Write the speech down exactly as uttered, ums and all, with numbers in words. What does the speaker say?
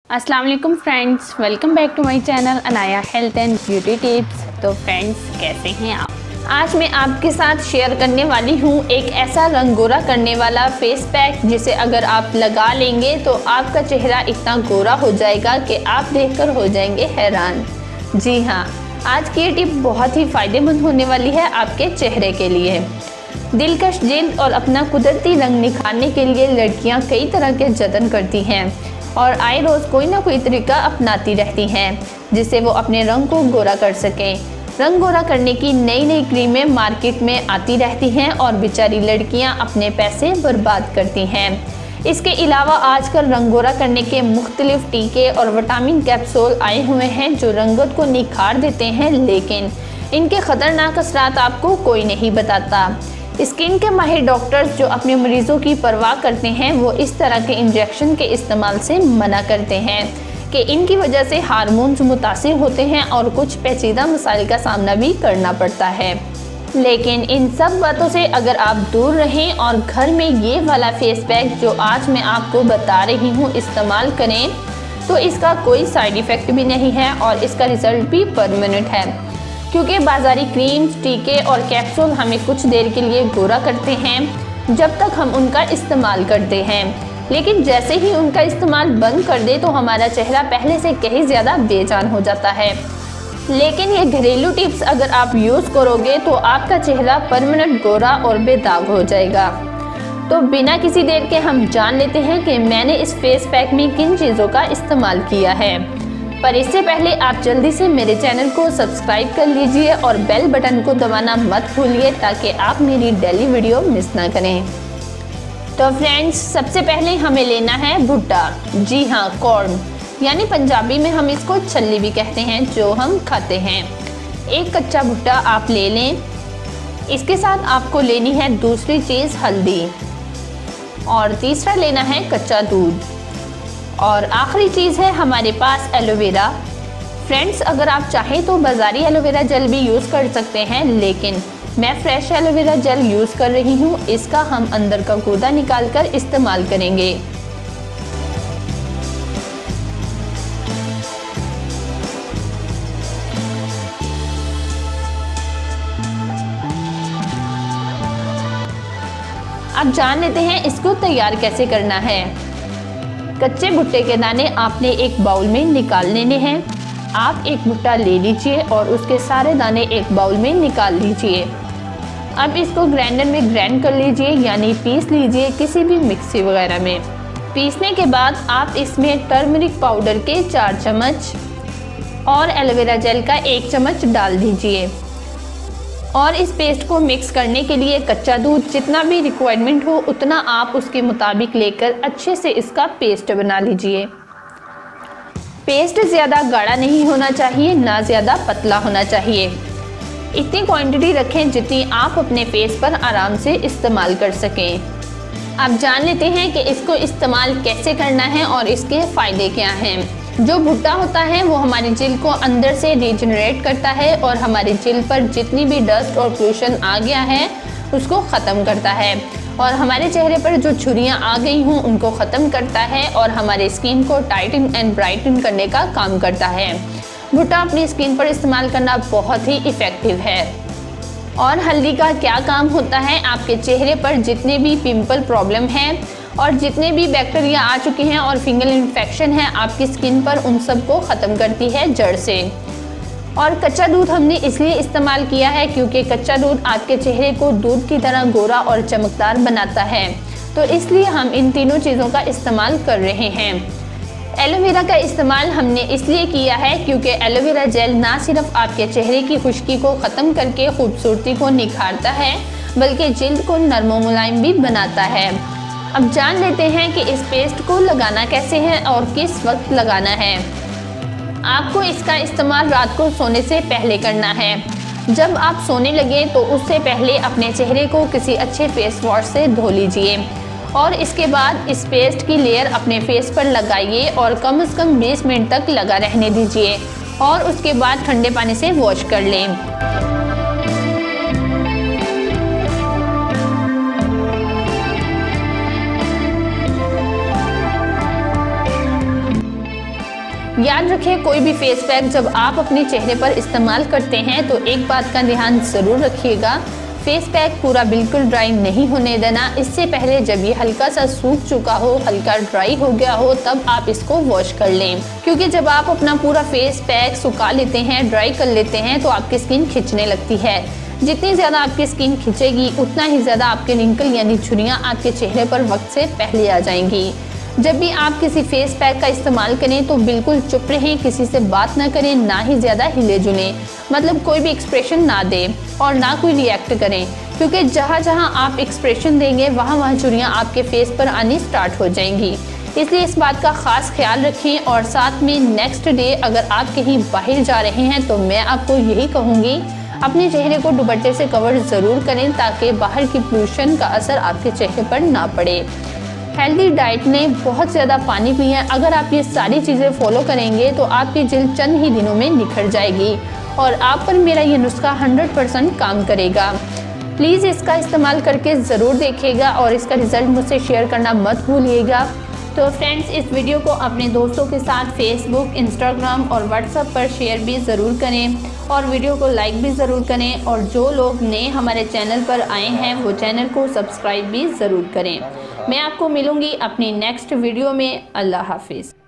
अस्सलाम वालेकुम friends, welcome back to my channel Anaya health and beauty tips. तो friends, कैसे हैं आप? आज मैं आपके साथ शेयर करने वाली हूँ एक ऐसा रंग गोरा करने वाला फेस पैक जिसे अगर आप लगा लेंगे तो आपका चेहरा इतना गोरा हो जाएगा कि आप देखकर हो जाएंगे हैरान। जी हाँ, आज की ये टिप बहुत ही फ़ायदेमंद होने वाली है आपके चेहरे के लिए। दिलकश जिल्द और अपना कुदरती रंग निखारने के लिए लड़कियाँ कई तरह के जतन करती हैं और आए रोज़ कोई ना कोई तरीका अपनाती रहती हैं जिससे वो अपने रंग को गोरा कर सकें। रंग गोरा करने की नई नई क्रीमें मार्केट में आती रहती हैं और बेचारी लड़कियां अपने पैसे बर्बाद करती हैं। इसके अलावा आजकल रंग गोरा करने के मुख्तलिफ टीके और विटामिन कैप्सूल आए हुए हैं जो रंगत को निखार देते हैं, लेकिन इनके ख़तरनाक असरात आपको कोई नहीं बताता। स्किन के माहिर डॉक्टर्स जो अपने मरीजों की परवाह करते हैं वो इस तरह के इंजेक्शन के इस्तेमाल से मना करते हैं कि इनकी वजह से हार्मोन्स मुतासिर होते हैं और कुछ पेचीदा मसाइल का सामना भी करना पड़ता है। लेकिन इन सब बातों से अगर आप दूर रहें और घर में ये वाला फेस पैक जो आज मैं आपको बता रही हूँ इस्तेमाल करें तो इसका कोई साइड इफ़ेक्ट भी नहीं है और इसका रिज़ल्ट भी परमानेंट है, क्योंकि बाज़ारी क्रीम्स, टीके और कैप्सूल हमें कुछ देर के लिए गोरा करते हैं जब तक हम उनका इस्तेमाल करते हैं, लेकिन जैसे ही उनका इस्तेमाल बंद कर दे तो हमारा चेहरा पहले से कहीं ज़्यादा बेजान हो जाता है। लेकिन ये घरेलू टिप्स अगर आप यूज़ करोगे तो आपका चेहरा परमानेंट गोरा और बेदाग हो जाएगा। तो बिना किसी देर के हम जान लेते हैं कि मैंने इस फेस पैक में किन चीज़ों का इस्तेमाल किया है। पर इससे पहले आप जल्दी से मेरे चैनल को सब्सक्राइब कर लीजिए और बेल बटन को दबाना मत भूलिए ताकि आप मेरी डेली वीडियो मिस ना करें। तो फ्रेंड्स, सबसे पहले हमें लेना है भुट्टा। जी हाँ, कॉर्न, यानी पंजाबी में हम इसको छल्ली भी कहते हैं, जो हम खाते हैं। एक कच्चा भुट्टा आप ले लें। इसके साथ आपको लेनी है दूसरी चीज़ हल्दी, और तीसरा लेना है कच्चा दूध, और आखिरी चीज़ है हमारे पास एलोवेरा। फ्रेंड्स, अगर आप चाहें तो बाज़ारी एलोवेरा जेल भी यूज़ कर सकते हैं, लेकिन मैं फ्रेश एलोवेरा जेल यूज़ कर रही हूँ। इसका हम अंदर का गूदा निकाल कर इस्तेमाल करेंगे। अब जान लेते हैं इसको तैयार कैसे करना है। कच्चे भुट्टे के दाने आपने एक बाउल में निकाल लेने हैं। आप एक भुट्टा ले लीजिए और उसके सारे दाने एक बाउल में निकाल लीजिए। अब इसको ग्राइंडर में ग्राइंड कर लीजिए, यानी पीस लीजिए किसी भी मिक्सी वगैरह में। पीसने के बाद आप इसमें टर्मरिक पाउडर के चार चम्मच और एलोवेरा जेल का एक चम्मच डाल दीजिए, और इस पेस्ट को मिक्स करने के लिए कच्चा दूध जितना भी रिक्वायरमेंट हो उतना आप उसके मुताबिक लेकर अच्छे से इसका पेस्ट बना लीजिए। पेस्ट ज़्यादा गाढ़ा नहीं होना चाहिए, ना ज़्यादा पतला होना चाहिए। इतनी क्वांटिटी रखें जितनी आप अपने फेस पर आराम से इस्तेमाल कर सकें। अब जान लेते हैं कि इसको इस्तेमाल कैसे करना है और इसके फ़ायदे क्या हैं। जो भुट्टा होता है वो हमारी जिल्द को अंदर से रीजनरेट करता है और हमारी जिल्द पर जितनी भी डस्ट और पोल्यूशन आ गया है उसको ख़त्म करता है, और हमारे चेहरे पर जो झुर्रियाँ आ गई हों उनको ख़त्म करता है और हमारे स्किन को टाइटन एंड ब्राइटन करने का काम करता है। भुट्टा अपनी स्किन पर इस्तेमाल करना बहुत ही इफ़ेक्टिव है। और हल्दी का क्या काम होता है, आपके चेहरे पर जितने भी पिंपल प्रॉब्लम हैं और जितने भी बैक्टीरिया आ चुके हैं और फंगल इन्फेक्शन है आपकी स्किन पर, उन सब को ख़त्म करती है जड़ से। और कच्चा दूध हमने इसलिए इस्तेमाल किया है क्योंकि कच्चा दूध आपके चेहरे को दूध की तरह गोरा और चमकदार बनाता है, तो इसलिए हम इन तीनों चीज़ों का इस्तेमाल कर रहे हैं। एलोवेरा का इस्तेमाल हमने इसलिए किया है क्योंकि एलोवेरा जेल ना सिर्फ आपके चेहरे की खुश्की को ख़त्म करके खूबसूरती को निखारता है बल्कि जिल्द को नरम मुलायम भी बनाता है। अब जान लेते हैं कि इस पेस्ट को लगाना कैसे है और किस वक्त लगाना है। आपको इसका इस्तेमाल रात को सोने से पहले करना है। जब आप सोने लगे तो उससे पहले अपने चेहरे को किसी अच्छे फेस वॉश से धो लीजिए और इसके बाद इस पेस्ट की लेयर अपने फेस पर लगाइए और कम से कम बीस मिनट तक लगा रहने दीजिए, और उसके बाद ठंडे पानी से वॉश कर लें। याद रखें, कोई भी फेस पैक जब आप अपने चेहरे पर इस्तेमाल करते हैं तो एक बात का ध्यान ज़रूर रखिएगा, फेस पैक पूरा बिल्कुल ड्राई नहीं होने देना। इससे पहले जब ये हल्का सा सूख चुका हो, हल्का ड्राई हो गया हो, तब आप इसको वॉश कर लें। क्योंकि जब आप अपना पूरा फेस पैक सुखा लेते हैं, ड्राई कर लेते हैं, तो आपकी स्किन खिंचने लगती है। जितनी ज़्यादा आपकी स्किन खिंचेगी उतना ही ज़्यादा आपके रिंकल यानी झुर्रियाँ आपके चेहरे पर वक्त से पहले आ जाएंगी। जब भी आप किसी फेस पैक का इस्तेमाल करें तो बिल्कुल चुप रहें, किसी से बात ना करें, ना ही ज़्यादा हिले जुलें, मतलब कोई भी एक्सप्रेशन ना दें और ना कोई रिएक्ट करें। क्योंकि जहाँ जहाँ आप एक्सप्रेशन देंगे वहाँ वहाँ झुर्रियाँ आपके फेस पर आनी स्टार्ट हो जाएंगी। इसलिए इस बात का ख़ास ख्याल रखें। और साथ में नेक्स्ट डे अगर आप कहीं बाहर जा रहे हैं तो मैं आपको यही कहूँगी, अपने चेहरे को दुपट्टे से कवर ज़रूर करें ताकि बाहर की पोल्यूशन का असर आपके चेहरे पर ना पड़े। हेल्दी डाइट में बहुत ज़्यादा पानी पिएं। अगर आप ये सारी चीज़ें फॉलो करेंगे तो आपकी जल्द चंद ही दिनों में निखर जाएगी और आप पर मेरा ये नुस्खा हंड्रेड परसेंट काम करेगा। प्लीज़ इसका इस्तेमाल करके ज़रूर देखिएगा और इसका रिज़ल्ट मुझसे शेयर करना मत भूलिएगा। तो फ्रेंड्स, इस वीडियो को अपने दोस्तों के साथ फेसबुक, इंस्टाग्राम और व्हाट्सएप पर शेयर भी ज़रूर करें और वीडियो को लाइक भी ज़रूर करें। और जो लोग नए हमारे चैनल पर आए हैं वो चैनल को सब्सक्राइब भी ज़रूर करें। मैं आपको मिलूँगी अपनी नेक्स्ट वीडियो में। अल्लाह हाफिज़।